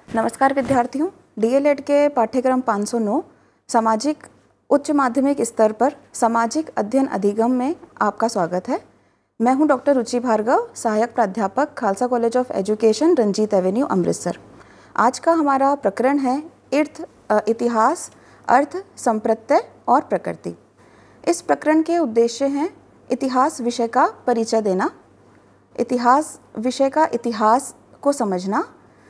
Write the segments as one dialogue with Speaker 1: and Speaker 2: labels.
Speaker 1: नमस्कार विद्यार्थियों, डीएलएड के पाठ्यक्रम 509 सामाजिक उच्च माध्यमिक स्तर पर सामाजिक अध्ययन अधिगम में आपका स्वागत है। मैं हूं डॉक्टर रुचि भार्गव, सहायक प्राध्यापक, Khalsa college of education, Ranjit avenue, Amritsar. आज का हमारा प्रकरण है इतिहास, अर्थ, संप्रत्यय और प्रकृति। इस प्रकरण के उद्देश्य हैं इतिहास विषय का परिचय देना, इतिहास विषय का इतिहास को समझना,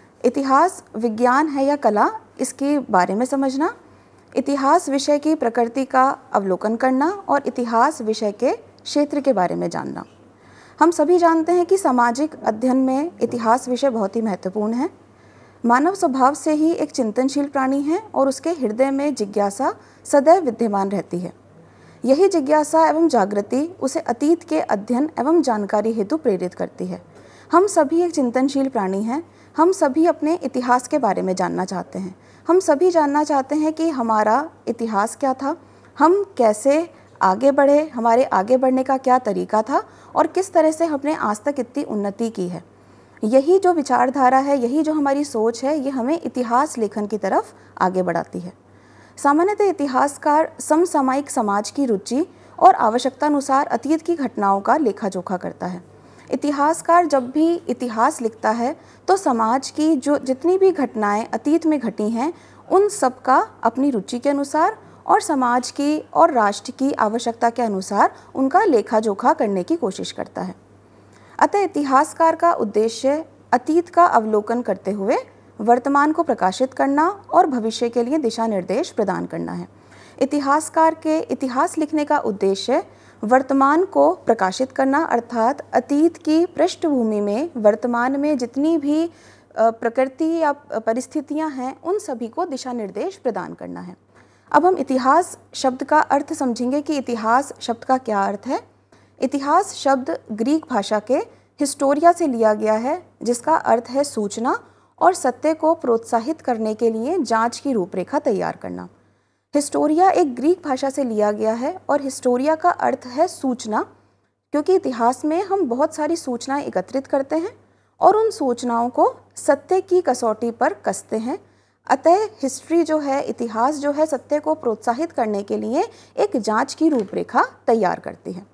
Speaker 1: इतिहास विज्ञान है या कला इसके बारे में समझना, इतिहास विषय की प्रकृति का अवलोकन करना और इतिहास विषय के क्षेत्र के बारे में जानना। हम सभी जानते हैं कि सामाजिक अध्ययन में इतिहास विषय बहुत ही महत्वपूर्ण है। मानव स्वभाव से ही एक चिंतनशील प्राणी है और उसके हृदय में जिज्ञासा सदैव विद्यमान रहती है। यही जिज्ञासा एवं जागृति उसे अतीत के अध्ययन एवं जानकारी हेतु प्रेरित करती है। हम सभी एक चिंतनशील प्राणी हैं। हम सभी अपने इतिहास के बारे में जानना चाहते हैं। हम सभी जानना चाहते हैं कि हमारा इतिहास क्या था, हम कैसे आगे बढ़े, हमारे आगे बढ़ने का क्या तरीका था और किस तरह से हमने आज तक इतनी उन्नति की है। यही जो विचारधारा है, यही जो हमारी सोच है, ये हमें इतिहास लेखन की तरफ आगे बढ़ाती है। सामान्यतः इतिहासकार समसामयिक समाज की रुचि और आवश्यकता अनुसार अतीत की घटनाओं का लेखा जोखा करता है। इतिहासकार जब भी इतिहास लिखता है तो समाज की जो जितनी भी घटनाएं अतीत में घटी हैं, उन सब का अपनी रुचि के अनुसार और समाज की और राष्ट्र की आवश्यकता के अनुसार उनका लेखा जोखा करने की कोशिश करता है। अतः इतिहासकार का उद्देश्य अतीत का अवलोकन करते हुए वर्तमान को प्रकाशित करना और भविष्य के लिए दिशा निर्देश प्रदान करना है। इतिहासकार के इतिहास लिखने का उद्देश्य वर्तमान को प्रकाशित करना, अर्थात अतीत की पृष्ठभूमि में वर्तमान में जितनी भी प्रकृति या परिस्थितियां हैं, उन सभी को दिशा निर्देश प्रदान करना है। अब हम इतिहास शब्द का अर्थ समझेंगे कि इतिहास शब्द का क्या अर्थ है। इतिहास शब्द ग्रीक भाषा के हिस्टोरिया से लिया गया है, जिसका अर्थ है सूचना और सत्य को प्रोत्साहित करने के लिए जांच की रूपरेखा तैयार करना। हिस्टोरिया एक ग्रीक भाषा से लिया गया है और हिस्टोरिया का अर्थ है सूचना, क्योंकि इतिहास में हम बहुत सारी सूचनाएं एकत्रित करते हैं और उन सूचनाओं को सत्य की कसौटी पर कसते हैं। अतः हिस्ट्री जो है, इतिहास जो है, सत्य को प्रोत्साहित करने के लिए एक जांच की रूपरेखा तैयार करती है।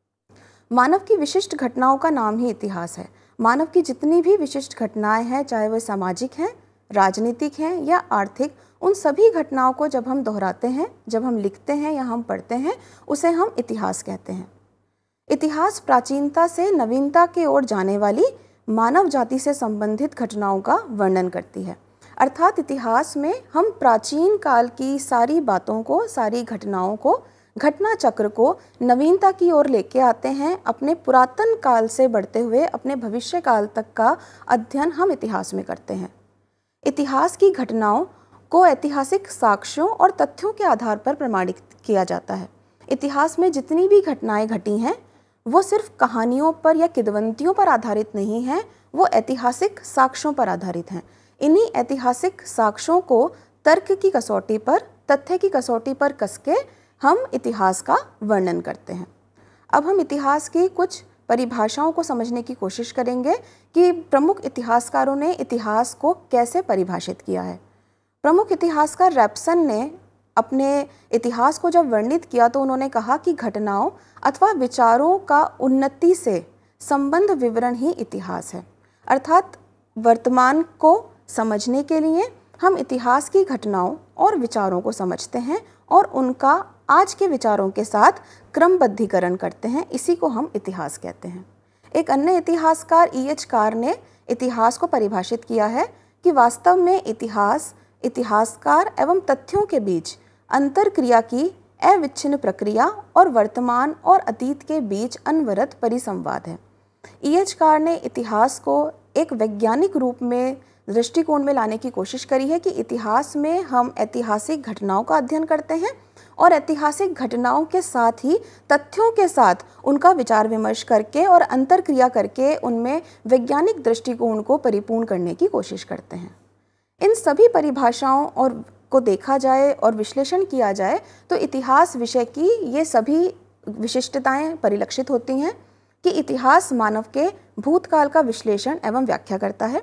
Speaker 1: मानव की विशिष्ट घटनाओं का नाम ही इतिहास है। मानव की जितनी भी विशिष्ट घटनाएं हैं, चाहे वह सामाजिक हैं, राजनीतिक हैं या आर्थिक, उन सभी घटनाओं को जब हम दोहराते हैं, जब हम लिखते हैं या हम पढ़ते हैं, उसे हम इतिहास कहते हैं। इतिहास प्राचीनता से नवीनता की ओर जाने वाली मानव जाति से संबंधित घटनाओं का वर्णन करती है। अर्थात इतिहास में हम प्राचीन काल की सारी बातों को, सारी घटनाओं को, घटना चक्र को नवीनता की ओर लेके आते हैं। अपने पुरातन काल से बढ़ते हुए अपने भविष्य काल तक का अध्ययन हम इतिहास में करते हैं। इतिहास की घटनाओं को ऐतिहासिक साक्ष्यों और तथ्यों के आधार पर प्रमाणित किया जाता है। इतिहास में जितनी भी घटनाएं घटी हैं, वो सिर्फ कहानियों पर या किंवदंतियों पर आधारित नहीं हैं, वो ऐतिहासिक साक्ष्यों पर आधारित हैं। इन्हीं ऐतिहासिक साक्ष्यों को तर्क की कसौटी पर, तथ्य की कसौटी पर कस के हम इतिहास का वर्णन करते हैं। अब हम इतिहास की कुछ परिभाषाओं को समझने की कोशिश करेंगे कि प्रमुख इतिहासकारों ने इतिहास को कैसे परिभाषित किया है। प्रमुख इतिहासकार रैप्सन ने अपने इतिहास को जब वर्णित किया तो उन्होंने कहा कि घटनाओं अथवा विचारों का उन्नति से संबंध विवरण ही इतिहास है। अर्थात वर्तमान को समझने के लिए हम इतिहास की घटनाओं और विचारों को समझते हैं और उनका आज के विचारों के साथ क्रमबद्धीकरण करते हैं। इसी को हम इतिहास कहते हैं। एक अन्य इतिहासकार E.H. कार ने इतिहास को परिभाषित किया है कि वास्तव में इतिहास इतिहासकार एवं तथ्यों के बीच अंतरक्रिया की अविच्छिन्न प्रक्रिया और वर्तमान और अतीत के बीच अनवरत परिसंवाद है। E.H. कार ने इतिहास को एक वैज्ञानिक रूप में दृष्टिकोण में लाने की कोशिश करी है कि इतिहास में हम ऐतिहासिक घटनाओं का अध्ययन करते हैं और ऐतिहासिक घटनाओं के साथ ही तथ्यों के साथ उनका विचार विमर्श करके और अंतरक्रिया करके उनमें वैज्ञानिक दृष्टिकोण को परिपूर्ण करने की कोशिश करते हैं। इन सभी परिभाषाओं और को देखा जाए और विश्लेषण किया जाए तो इतिहास विषय की ये सभी विशिष्टताएं परिलक्षित होती हैं कि इतिहास मानव के भूतकाल का विश्लेषण एवं व्याख्या करता है।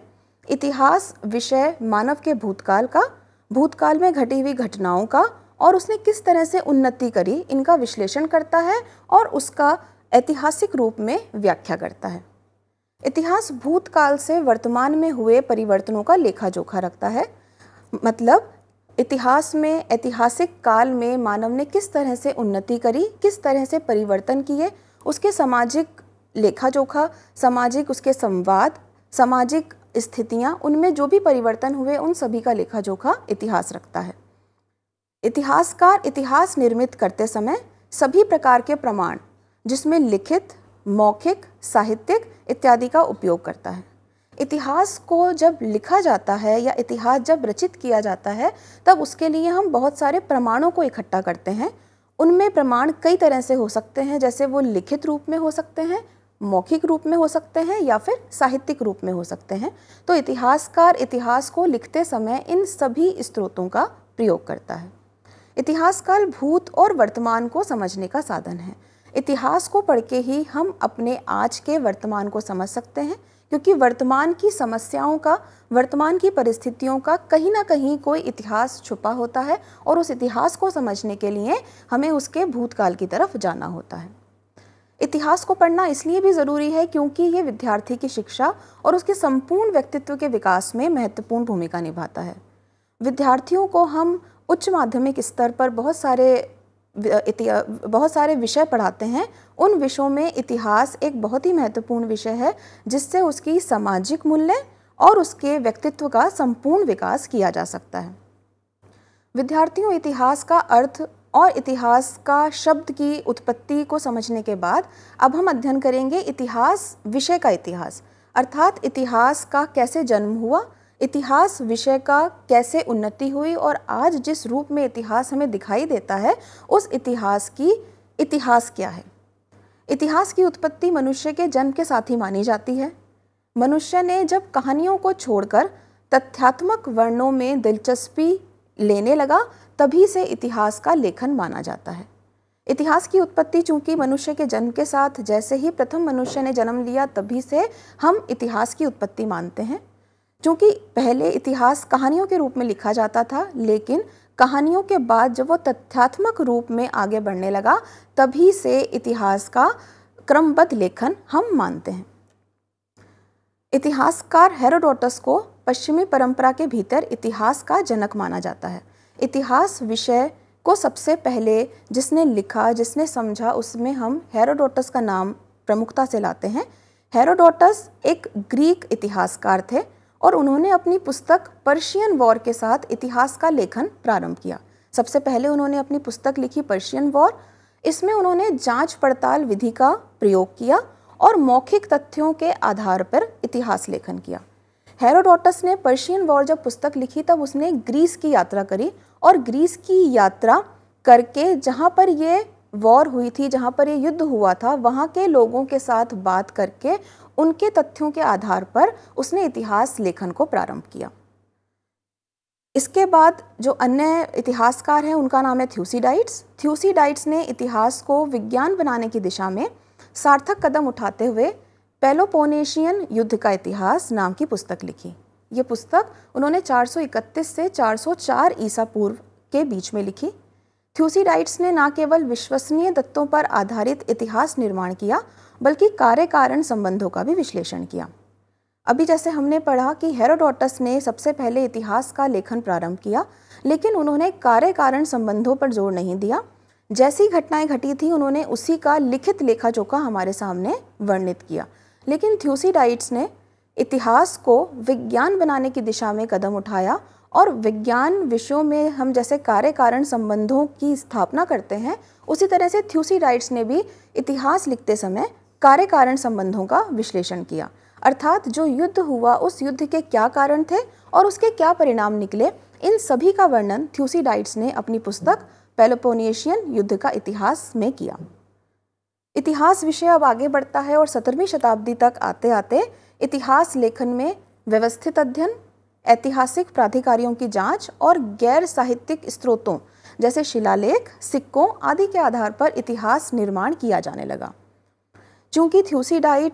Speaker 1: इतिहास विषय मानव के भूतकाल का, भूतकाल में घटी हुई घटनाओं का और उसने किस तरह से उन्नति करी, इनका विश्लेषण करता है और उसका ऐतिहासिक रूप में व्याख्या करता है। इतिहास भूतकाल से वर्तमान में हुए परिवर्तनों का लेखा जोखा रखता है। मतलब इतिहास में, ऐतिहासिक काल में मानव ने किस तरह से उन्नति करी, किस तरह से परिवर्तन किए, उसके सामाजिक लेखा जोखा, सामाजिक उसके संवाद, सामाजिक स्थितियां, उनमें जो भी परिवर्तन हुए उन सभी का लेखा जोखा इतिहास रखता है। इतिहासकार इतिहास निर्मित करते समय सभी प्रकार के प्रमाण, जिसमें लिखित, मौखिक, साहित्यिक इत्यादि का उपयोग करता है। इतिहास को जब लिखा जाता है या इतिहास जब रचित किया जाता है तब उसके लिए हम बहुत सारे प्रमाणों को इकट्ठा करते हैं। उनमें प्रमाण कई तरह से हो सकते हैं, जैसे वो लिखित रूप में हो सकते हैं, मौखिक रूप में हो सकते हैं या फिर साहित्यिक रूप में हो सकते हैं। तो इतिहासकार इतिहास को लिखते समय इन सभी स्रोतों का प्रयोग करता है। इतिहासकाल भूत और वर्तमान को समझने का साधन है। इतिहास को पढ़ के ही हम अपने आज के वर्तमान को समझ सकते हैं, क्योंकि वर्तमान की समस्याओं का, वर्तमान की परिस्थितियों का कहीं ना कहीं कोई इतिहास छुपा होता है और उस इतिहास को समझने के लिए हमें उसके भूतकाल की तरफ जाना होता है। इतिहास को पढ़ना इसलिए भी ज़रूरी है क्योंकि ये विद्यार्थी की शिक्षा और उसके संपूर्ण व्यक्तित्व के विकास में महत्वपूर्ण भूमिका निभाता है। विद्यार्थियों को हम उच्च माध्यमिक स्तर पर बहुत सारे विषय पढ़ाते हैं। उन विषयों में इतिहास एक बहुत ही महत्वपूर्ण विषय है, जिससे उसकी सामाजिक मूल्य और उसके व्यक्तित्व का संपूर्ण विकास किया जा सकता है। विद्यार्थियों इतिहास का अर्थ और इतिहास का शब्द की उत्पत्ति को समझने के बाद अब हम अध्ययन करेंगे इतिहास विषय का इतिहास, अर्थात इतिहास का कैसे जन्म हुआ, इतिहास विषय का कैसे उन्नति हुई और आज जिस रूप में इतिहास हमें दिखाई देता है उस इतिहास क्या है। इतिहास की उत्पत्ति मनुष्य के जन्म के साथ ही मानी जाती है। मनुष्य ने जब कहानियों को छोड़कर तथ्यात्मक वर्णनों में दिलचस्पी लेने लगा, तभी से इतिहास का लेखन माना जाता है। इतिहास की उत्पत्ति चूंकि मनुष्य के जन्म के साथ, जैसे ही प्रथम मनुष्य ने जन्म लिया तभी से हम इतिहास की उत्पत्ति मानते हैं। चूंकि पहले इतिहास कहानियों के रूप में लिखा जाता था, लेकिन कहानियों के बाद जब वो तथ्यात्मक रूप में आगे बढ़ने लगा तभी से इतिहास का क्रमबद्ध लेखन हम मानते हैं। इतिहासकार हेरोडोटस को पश्चिमी परंपरा के भीतर इतिहास का जनक माना जाता है। इतिहास विषय को सबसे पहले जिसने लिखा, जिसने समझा, उसमें हम हेरोडोटस का नाम प्रमुखता से लाते हैं। हेरोडोटस एक ग्रीक इतिहासकार थे और उन्होंने अपनी पुस्तक पर्शियन वॉर के साथ इतिहास का लेखन प्रारंभ किया। सबसे पहले उन्होंने अपनी पुस्तक लिखी पर्शियन वॉर। इसमें उन्होंने जांच पड़ताल विधि का प्रयोग किया और मौखिक तथ्यों के आधार पर इतिहास लेखन किया। हेरोडोटस ने पर्शियन वॉर जब पुस्तक लिखी तब उसने ग्रीस की यात्रा करी और ग्रीस की यात्रा करके जहाँ पर ये वॉर हुई थी, जहाँ पर ये युद्ध हुआ था, वहाँ के लोगों के साथ बात करके उनके तथ्यों के आधार पर उसने इतिहास लेखन को प्रारंभ किया। इसके बाद जो अन्य इतिहासकार हैं उनका नाम है थ्यूसिडाइड्स। थ्यूसिडाइड्स ने इतिहास को विज्ञान बनाने की दिशा में सार्थक कदम उठाते हुए पेलोपोनेशियन युद्ध का इतिहास नाम की पुस्तक लिखी। ये पुस्तक उन्होंने 431 से 404 ईसा पूर्व के बीच में लिखी। थ्यूसिडाइड्स ने न केवल विश्वसनीय तथ्यों पर आधारित इतिहास निर्माण किया, बल्कि कार्य कारण संबंधों का भी विश्लेषण किया। अभी जैसे हमने पढ़ा कि हेरोडोटस ने सबसे पहले इतिहास का लेखन प्रारंभ किया, लेकिन उन्होंने कार्य कारण संबंधों पर जोर नहीं दिया। जैसी घटनाएं घटी थी उन्होंने उसी का लिखित लेखा जोखा हमारे सामने वर्णित किया। लेकिन थ्यूसिडाइड्स ने इतिहास को विज्ञान बनाने की दिशा में कदम उठाया और विज्ञान विषयों में हम जैसे कार्य कारण संबंधों की स्थापना करते हैं, उसी तरह से थ्यूसिडाइड्स ने भी इतिहास लिखते समय कार्य कारण संबंधों का विश्लेषण किया। अर्थात जो युद्ध हुआ उस युद्ध के क्या कारण थे और उसके क्या परिणाम निकले, इन सभी का वर्णन थ्यूसिडाइड्स ने अपनी पुस्तक पेलोपोनेशियन युद्ध का इतिहास में किया। इतिहास विषय अब आगे बढ़ता है और 17वीं शताब्दी तक आते आते इतिहास लेखन में व्यवस्थित अध्ययन, ऐतिहासिक प्राधिकारियों की जांच और गैर साहित्यिक स्रोतों जैसे शिलालेख, सिक्कों आदि के आधार पर इतिहास निर्माण किया जाने लगा। चूंकि थ्यूसिडाइड्स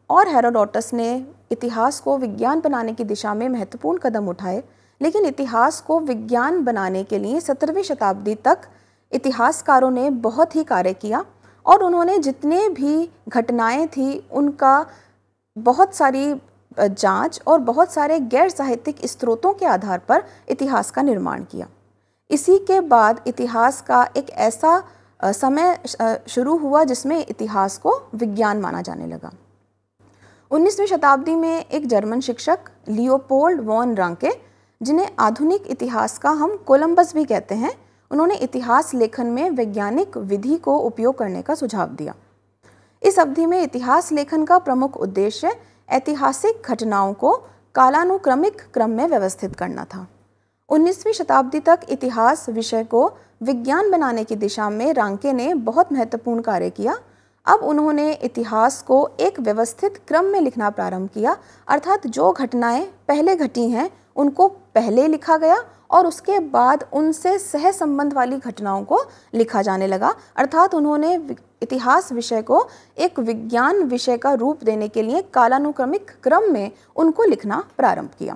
Speaker 1: और हेरोडोटस ने इतिहास को विज्ञान बनाने की दिशा में महत्वपूर्ण कदम उठाए, लेकिन इतिहास को विज्ञान बनाने के लिए 17वीं शताब्दी तक इतिहासकारों ने बहुत ही कार्य किया और उन्होंने जितने भी घटनाएं थी उनका बहुत सारी जांच और बहुत सारे गैर साहित्यिक स्रोतों के आधार पर इतिहास का निर्माण किया। इसी के बाद इतिहास का एक ऐसा समय शुरू हुआ जिसमें इतिहास को विज्ञान माना जाने लगा। 19वीं शताब्दी में एक जर्मन शिक्षक लियोपोल्ड वॉन रांके, जिन्हें आधुनिक इतिहास का हम कोलंबस भी कहते हैं, उन्होंने इतिहास लेखन में वैज्ञानिक विधि को उपयोग करने का सुझाव दिया। इस अवधि में इतिहास लेखन का प्रमुख उद्देश्य ऐतिहासिक घटनाओं को कालानुक्रमिक क्रम में व्यवस्थित करना था। 19वीं शताब्दी तक इतिहास विषय को विज्ञान बनाने की दिशा में रांके ने बहुत महत्वपूर्ण कार्य किया। अब उन्होंने इतिहास को एक व्यवस्थित क्रम में लिखना प्रारंभ किया, अर्थात जो घटनाएं पहले घटी हैं उनको पहले लिखा गया और उसके बाद उनसे सह संबंध वाली घटनाओं को लिखा जाने लगा। अर्थात उन्होंने इतिहास विषय को एक विज्ञान विषय का रूप देने के लिए कालानुक्रमिक क्रम में उनको लिखना प्रारंभ किया।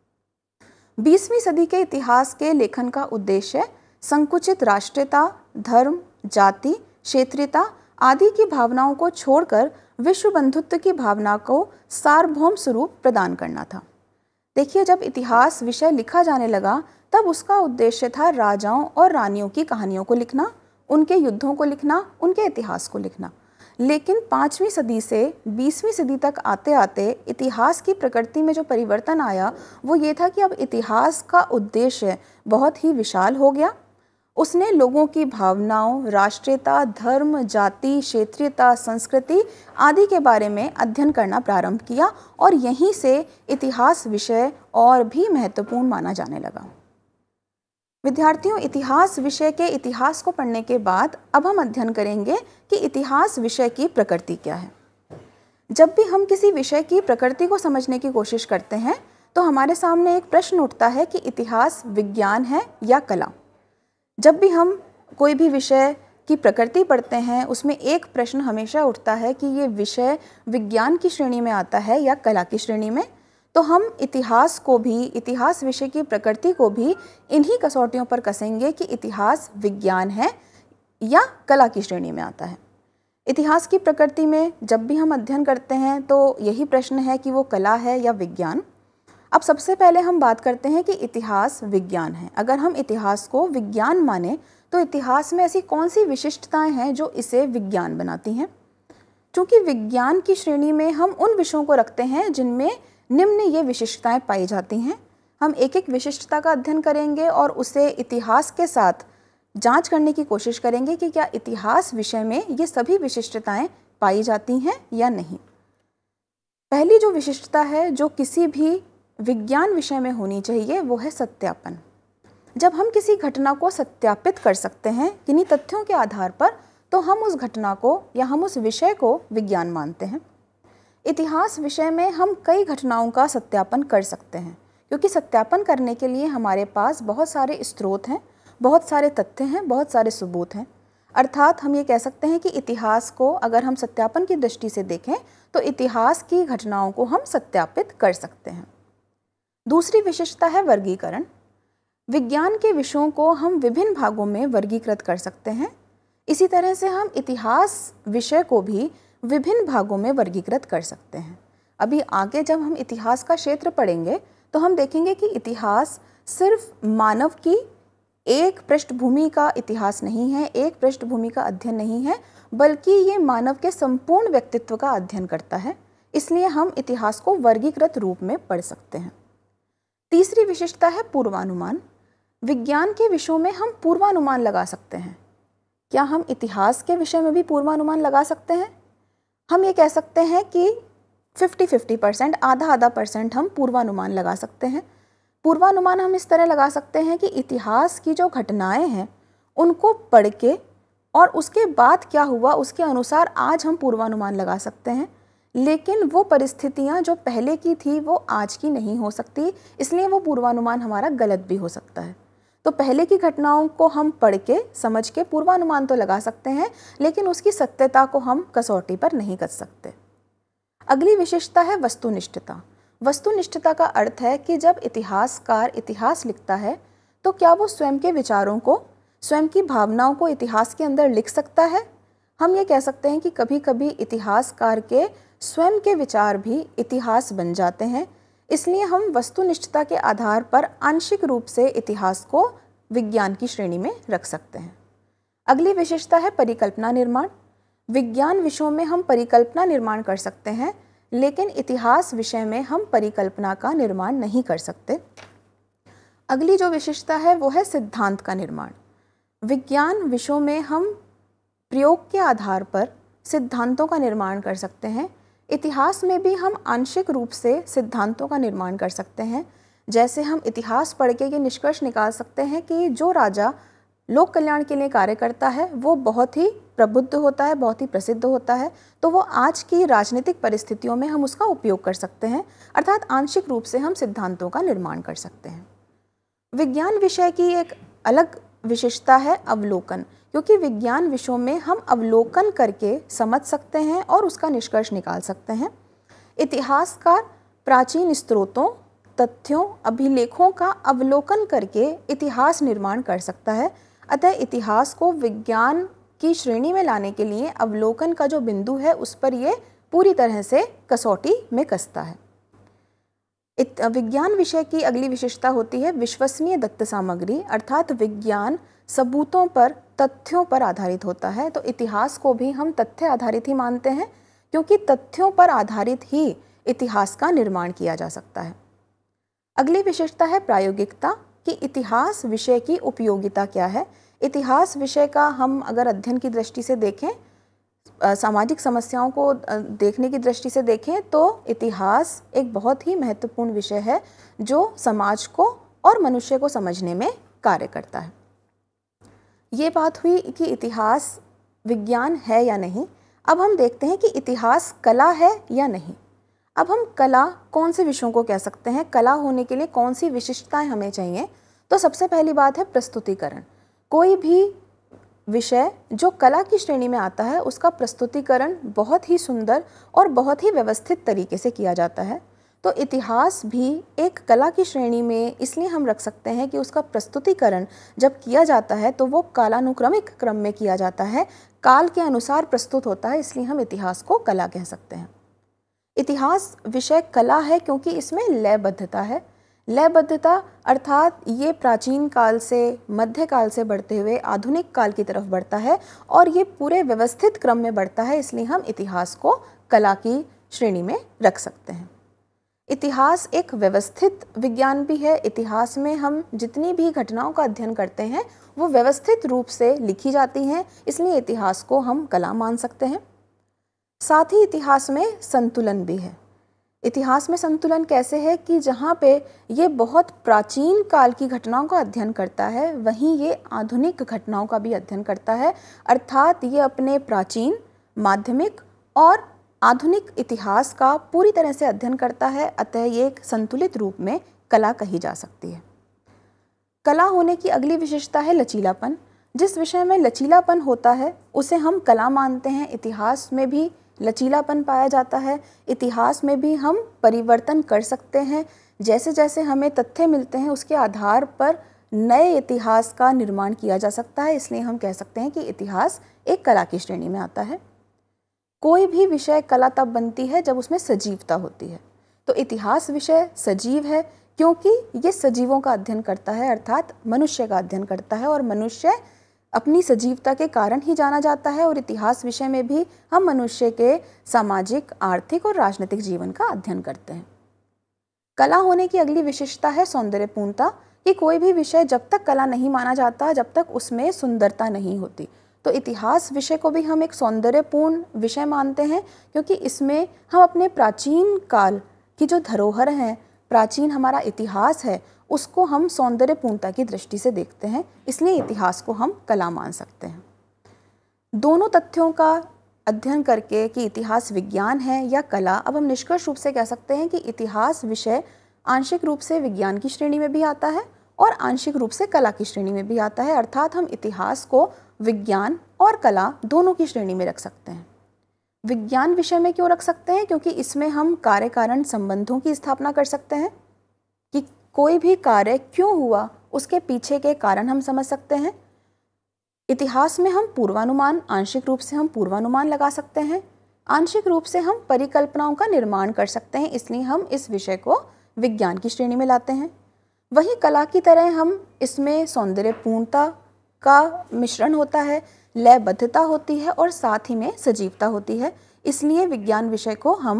Speaker 1: 20वीं सदी के इतिहास के लेखन का उद्देश्य संकुचित राष्ट्रीयता, धर्म, जाति, क्षेत्रीयता आदि की भावनाओं को छोड़कर विश्व बंधुत्व की भावना को सार्वभौम स्वरूप प्रदान करना था। देखिए, जब इतिहास विषय लिखा जाने लगा तब उसका उद्देश्य था राजाओं और रानियों की कहानियों को लिखना, उनके युद्धों को लिखना, उनके इतिहास को लिखना। लेकिन 5वीं सदी से 20वीं सदी तक आते आते इतिहास की प्रकृति में जो परिवर्तन आया वो ये था कि अब इतिहास का उद्देश्य बहुत ही विशाल हो गया। उसने लोगों की भावनाओं, राष्ट्रीयता, धर्म, जाति, क्षेत्रीयता, संस्कृति आदि के बारे में अध्ययन करना प्रारंभ किया और यहीं से इतिहास विषय और भी महत्वपूर्ण माना जाने लगा। विद्यार्थियों, इतिहास विषय के इतिहास को पढ़ने के बाद अब हम अध्ययन करेंगे कि इतिहास विषय की प्रकृति क्या है। जब भी हम किसी विषय की प्रकृति को समझने की कोशिश करते हैं तो हमारे सामने एक प्रश्न उठता है कि इतिहास विज्ञान है या कला। जब भी हम कोई भी विषय की प्रकृति पढ़ते हैं उसमें एक प्रश्न हमेशा उठता है कि ये विषय विज्ञान की श्रेणी में आता है या कला की श्रेणी में। तो हम इतिहास को भी, इतिहास विषय की प्रकृति को भी इन्हीं कसौटियों पर कसेंगे कि इतिहास विज्ञान है या कला की श्रेणी में आता है। इतिहास की प्रकृति में जब भी हम अध्ययन करते हैं तो यही प्रश्न है कि वो कला है या विज्ञान। अब सबसे पहले हम बात करते हैं कि इतिहास विज्ञान है। अगर हम इतिहास को विज्ञान माने तो इतिहास में ऐसी कौन सी विशिष्टताएं हैं जो इसे विज्ञान बनाती हैं। क्योंकि विज्ञान की श्रेणी में हम उन विषयों को रखते हैं जिनमें निम्न ये विशिष्टताएं पाई जाती हैं। हम एक एक विशिष्टता का अध्ययन करेंगे और उसे इतिहास के साथ जांच करने की कोशिश करेंगे कि क्या इतिहास विषय में ये सभी विशिष्टताएं पाई जाती हैं या नहीं। पहली जो विशिष्टता है जो किसी भी विज्ञान विषय में होनी चाहिए वो है सत्यापन। जब हम किसी घटना को सत्यापित कर सकते हैं किन्हीं तथ्यों के आधार पर तो हम उस घटना को या हम उस विषय को विज्ञान मानते हैं। इतिहास विषय में हम कई घटनाओं का सत्यापन कर सकते हैं क्योंकि सत्यापन करने के लिए हमारे पास बहुत सारे स्रोत हैं, बहुत सारे तथ्य हैं, बहुत सारे सबूत हैं। अर्थात हम ये कह सकते हैं कि इतिहास को अगर हम सत्यापन की दृष्टि से देखें तो इतिहास की घटनाओं को हम सत्यापित कर सकते हैं। दूसरी विशेषता है वर्गीकरण। विज्ञान के विषयों को हम विभिन्न भागों में वर्गीकृत कर सकते हैं। इसी तरह से हम इतिहास विषय को भी विभिन्न भागों में वर्गीकृत कर सकते हैं। अभी आगे जब हम इतिहास का क्षेत्र पढ़ेंगे तो हम देखेंगे कि इतिहास सिर्फ मानव की एक पृष्ठभूमि का इतिहास नहीं है, एक पृष्ठभूमि का अध्ययन नहीं है, बल्कि ये मानव के संपूर्ण व्यक्तित्व का अध्ययन करता है। इसलिए हम इतिहास को वर्गीकृत रूप में पढ़ सकते हैं। तीसरी विशेषता है पूर्वानुमान। विज्ञान के विषयों में हम पूर्वानुमान लगा सकते हैं। क्या हम इतिहास के विषय में भी पूर्वानुमान लगा सकते हैं? हम ये कह सकते हैं कि 50-50%, आधा परसेंट हम पूर्वानुमान लगा सकते हैं। पूर्वानुमान हम इस तरह लगा सकते हैं कि इतिहास की जो घटनाएं हैं उनको पढ़ के और उसके बाद क्या हुआ उसके अनुसार आज हम पूर्वानुमान लगा सकते हैं। लेकिन वो परिस्थितियां जो पहले की थी वो आज की नहीं हो सकती, इसलिए वो पूर्वानुमान हमारा गलत भी हो सकता है। तो पहले की घटनाओं को हम पढ़ के समझ के पूर्वानुमान तो लगा सकते हैं, लेकिन उसकी सत्यता को हम कसौटी पर नहीं कस सकते। अगली विशेषता है वस्तुनिष्ठता। वस्तुनिष्ठता का अर्थ है कि जब इतिहासकार इतिहास लिखता है तो क्या वो स्वयं के विचारों को, स्वयं की भावनाओं को इतिहास के अंदर लिख सकता है। हम ये कह सकते हैं कि कभी कभी इतिहासकार के स्वयं के विचार भी इतिहास बन जाते हैं। इसलिए हम वस्तुनिष्ठता के आधार पर आंशिक रूप से इतिहास को विज्ञान की श्रेणी में रख सकते हैं। अगली विशेषता है परिकल्पना निर्माण। विज्ञान विषयों में हम परिकल्पना निर्माण कर सकते हैं, लेकिन इतिहास विषय में हम परिकल्पना का निर्माण नहीं कर सकते। अगली जो विशेषता है वो है सिद्धांत का निर्माण। विज्ञान विषयों में हम प्रयोग के आधार पर सिद्धांतों का निर्माण कर सकते हैं। इतिहास में भी हम आंशिक रूप से सिद्धांतों का निर्माण कर सकते हैं। जैसे हम इतिहास पढ़ के ये निष्कर्ष निकाल सकते हैं कि जो राजा लोक कल्याण के लिए कार्य करता है वो बहुत ही प्रबुद्ध होता है, बहुत ही प्रसिद्ध होता है, तो वो आज की राजनीतिक परिस्थितियों में हम उसका उपयोग कर सकते हैं। अर्थात आंशिक रूप से हम सिद्धांतों का निर्माण कर सकते हैं। विज्ञान विषय की एक अलग विशेषता है अवलोकन, क्योंकि विज्ञान विषयों में हम अवलोकन करके समझ सकते हैं और उसका निष्कर्ष निकाल सकते हैं। इतिहासकार प्राचीन स्रोतों, तथ्यों, अभिलेखों का अवलोकन करके इतिहास निर्माण कर सकता है। अतः इतिहास को विज्ञान की श्रेणी में लाने के लिए अवलोकन का जो बिंदु है उस पर ये पूरी तरह से कसौटी में कसता है। विज्ञान विषय की अगली विशेषता होती है विश्वसनीय दत्त सामग्री, अर्थात विज्ञान सबूतों पर, तथ्यों पर आधारित होता है। तो इतिहास को भी हम तथ्य आधारित ही मानते हैं, क्योंकि तथ्यों पर आधारित ही इतिहास का निर्माण किया जा सकता है। अगली विशेषता है प्रायोगिकता, कि इतिहास विषय की उपयोगिता क्या है। इतिहास विषय का हम अगर अध्ययन की दृष्टि से देखें, सामाजिक समस्याओं को देखने की दृष्टि से देखें, तो इतिहास एक बहुत ही महत्वपूर्ण विषय है जो समाज को और मनुष्य को समझने में कार्य करता है। ये बात हुई कि इतिहास विज्ञान है या नहीं। अब हम देखते हैं कि इतिहास कला है या नहीं। अब हम कला कौन से विषयों को कह सकते हैं, कला होने के लिए कौन सी विशिष्टताएं हमें चाहिए। तो सबसे पहली बात है प्रस्तुतिकरण। कोई भी विषय जो कला की श्रेणी में आता है उसका प्रस्तुतिकरण बहुत ही सुंदर और बहुत ही व्यवस्थित तरीके से किया जाता है। तो इतिहास भी एक कला की श्रेणी में इसलिए हम रख सकते हैं कि उसका प्रस्तुतिकरण जब किया जाता है तो वो कालानुक्रमिक क्रम में किया जाता है, काल के अनुसार प्रस्तुत होता है, इसलिए हम इतिहास को कला कह सकते हैं। इतिहास विषय कला है क्योंकि इसमें लयबद्धता है। लयबद्धता अर्थात ये प्राचीन काल से मध्य काल से बढ़ते हुए आधुनिक काल की तरफ बढ़ता है और ये पूरे व्यवस्थित क्रम में बढ़ता है, इसलिए हम इतिहास को कला की श्रेणी में रख सकते हैं। इतिहास एक व्यवस्थित विज्ञान भी है। इतिहास में हम जितनी भी घटनाओं का अध्ययन करते हैं वो व्यवस्थित रूप से लिखी जाती हैं, इसलिए इतिहास को हम कला मान सकते हैं। साथ ही इतिहास में संतुलन भी है। इतिहास में संतुलन कैसे है कि जहाँ पे ये बहुत प्राचीन काल की घटनाओं का अध्ययन करता है वहीं ये आधुनिक घटनाओं का भी अध्ययन करता है, अर्थात ये अपने प्राचीन, माध्यमिक और आधुनिक इतिहास का पूरी तरह से अध्ययन करता है। अतः ये एक संतुलित रूप में कला कही जा सकती है। कला होने की अगली विशेषता है लचीलापन। जिस विषय में लचीलापन होता है उसे हम कला मानते हैं। इतिहास में भी लचीलापन पाया जाता है। इतिहास में भी हम परिवर्तन कर सकते हैं। जैसे जैसे हमें तथ्य मिलते हैं उसके आधार पर नए इतिहास का निर्माण किया जा सकता है, इसलिए हम कह सकते हैं कि इतिहास एक कला की श्रेणी में आता है। कोई भी विषय कला तब बनती है जब उसमें सजीवता होती है। तो इतिहास विषय सजीव है क्योंकि ये सजीवों का अध्ययन करता है, अर्थात मनुष्य का अध्ययन करता है और मनुष्य अपनी सजीवता के कारण ही जाना जाता है। और इतिहास विषय में भी हम मनुष्य के सामाजिक, आर्थिक और राजनीतिक जीवन का अध्ययन करते हैं। कला होने की अगली विशेषता है सौंदर्यपूर्णता, कि कोई भी विषय जब तक कला नहीं माना जाता जब तक उसमें सुंदरता नहीं होती। तो इतिहास विषय को भी हम एक सौंदर्यपूर्ण विषय मानते हैं क्योंकि इसमें हम अपने प्राचीन काल की जो धरोहर हैं, प्राचीन हमारा इतिहास है, उसको हम सौंदर्यपूर्णता की दृष्टि से देखते हैं, इसलिए इतिहास को हम कला मान सकते हैं। दोनों तथ्यों का अध्ययन करके कि इतिहास विज्ञान है या कला, अब हम निष्कर्ष रूप से कह सकते हैं कि इतिहास विषय आंशिक रूप से विज्ञान की श्रेणी में भी आता है और आंशिक रूप से कला की श्रेणी में भी आता है, अर्थात हम इतिहास को विज्ञान और कला दोनों की श्रेणी में रख सकते हैं। विज्ञान विषय में क्यों रख सकते हैं? क्योंकि इसमें हम कार्य कारण संबंधों की स्थापना कर सकते हैं कि कोई भी कार्य क्यों हुआ, उसके पीछे के कारण हम समझ सकते हैं। इतिहास में हम पूर्वानुमान, आंशिक रूप से हम पूर्वानुमान लगा सकते हैं, आंशिक रूप से हम परिकल्पनाओं का निर्माण कर सकते हैं, इसलिए हम इस विषय को विज्ञान की श्रेणी में लाते हैं। वहीं कला की तरह हम इसमें सौंदर्यपूर्णता का मिश्रण होता है, लयबद्धता होती है और साथ ही में सजीवता होती है, इसलिए विज्ञान विषय को हम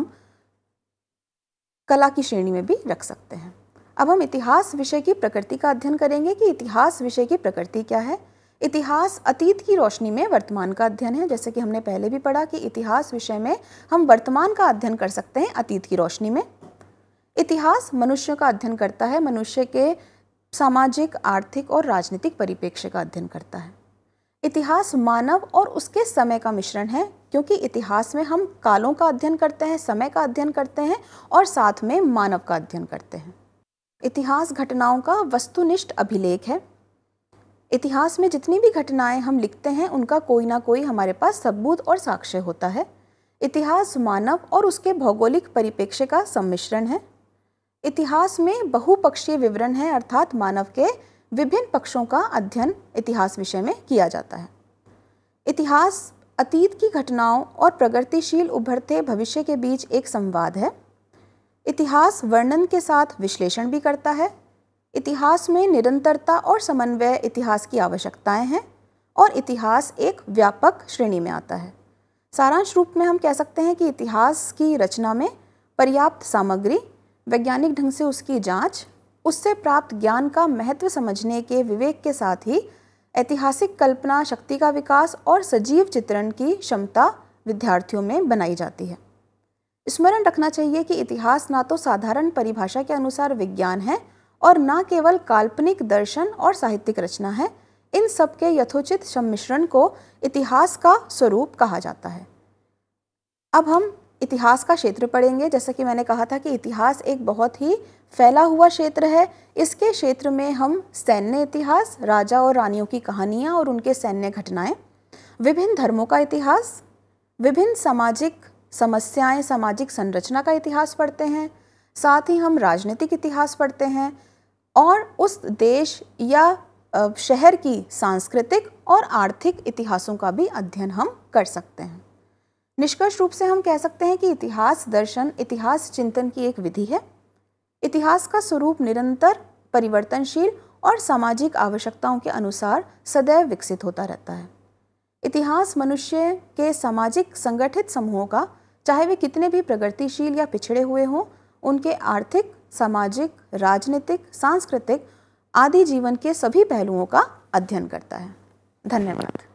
Speaker 1: कला की श्रेणी में भी रख सकते हैं। अब हम इतिहास विषय की प्रकृति का अध्ययन करेंगे कि इतिहास विषय की प्रकृति क्या है। इतिहास अतीत की रोशनी में वर्तमान का अध्ययन है। जैसे कि हमने पहले भी पढ़ा कि इतिहास विषय में हम वर्तमान का अध्ययन कर सकते हैं अतीत की रोशनी में। इतिहास मनुष्य का अध्ययन करता है, मनुष्य के सामाजिक, आर्थिक और राजनीतिक परिप्रेक्ष्य का अध्ययन करता है। इतिहास मानव और उसके समय का मिश्रण है, क्योंकि इतिहास में हम कालों का अध्ययन करते हैं, समय का अध्ययन करते हैं और साथ में मानव का अध्ययन करते हैं। इतिहास घटनाओं का वस्तुनिष्ठ अभिलेख है। इतिहास में जितनी भी घटनाएं हम लिखते हैं उनका कोई ना कोई हमारे पास सबूत और साक्ष्य होता है। इतिहास मानव और उसके भौगोलिक परिप्रेक्ष्य का सम्मिश्रण है। इतिहास में बहुपक्षीय विवरण है, अर्थात मानव के विभिन्न पक्षों का अध्ययन इतिहास विषय में किया जाता है। इतिहास अतीत की घटनाओं और प्रगतिशील उभरते भविष्य के बीच एक संवाद है। इतिहास वर्णन के साथ विश्लेषण भी करता है। इतिहास में निरंतरता और समन्वय इतिहास की आवश्यकताएं हैं और इतिहास एक व्यापक श्रेणी में आता है। सारांश रूप में हम कह सकते हैं कि इतिहास की रचना में पर्याप्त सामग्री, वैज्ञानिक ढंग से उसकी जांच, उससे प्राप्त ज्ञान का महत्व समझने के विवेक के साथ ही ऐतिहासिक कल्पना शक्ति का विकास और सजीव चित्रण की क्षमता विद्यार्थियों में बनाई जाती है। स्मरण रखना चाहिए कि इतिहास ना तो साधारण परिभाषा के अनुसार विज्ञान है और ना केवल काल्पनिक दर्शन और साहित्यिक रचना है। इन सब के यथोचित सम्मिश्रण को इतिहास का स्वरूप कहा जाता है। अब हम इतिहास का क्षेत्र पढ़ेंगे। जैसा कि मैंने कहा था कि इतिहास एक बहुत ही फैला हुआ क्षेत्र है। इसके क्षेत्र में हम सैन्य इतिहास, राजा और रानियों की कहानियाँ और उनके सैन्य घटनाएं, विभिन्न धर्मों का इतिहास, विभिन्न सामाजिक समस्याएं, सामाजिक संरचना का इतिहास पढ़ते हैं। साथ ही हम राजनीतिक इतिहास पढ़ते हैं और उस देश या शहर की सांस्कृतिक और आर्थिक इतिहासों का भी अध्ययन हम कर सकते हैं। निष्कर्ष रूप से हम कह सकते हैं कि इतिहास दर्शन इतिहास चिंतन की एक विधि है। इतिहास का स्वरूप निरंतर, परिवर्तनशील और सामाजिक आवश्यकताओं के अनुसार सदैव विकसित होता रहता है। इतिहास मनुष्य के सामाजिक संगठित समूहों का, चाहे वे कितने भी प्रगतिशील या पिछड़े हुए हों, उनके आर्थिक, सामाजिक, राजनीतिक, सांस्कृतिक आदि जीवन के सभी पहलुओं का अध्ययन करता है। धन्यवाद।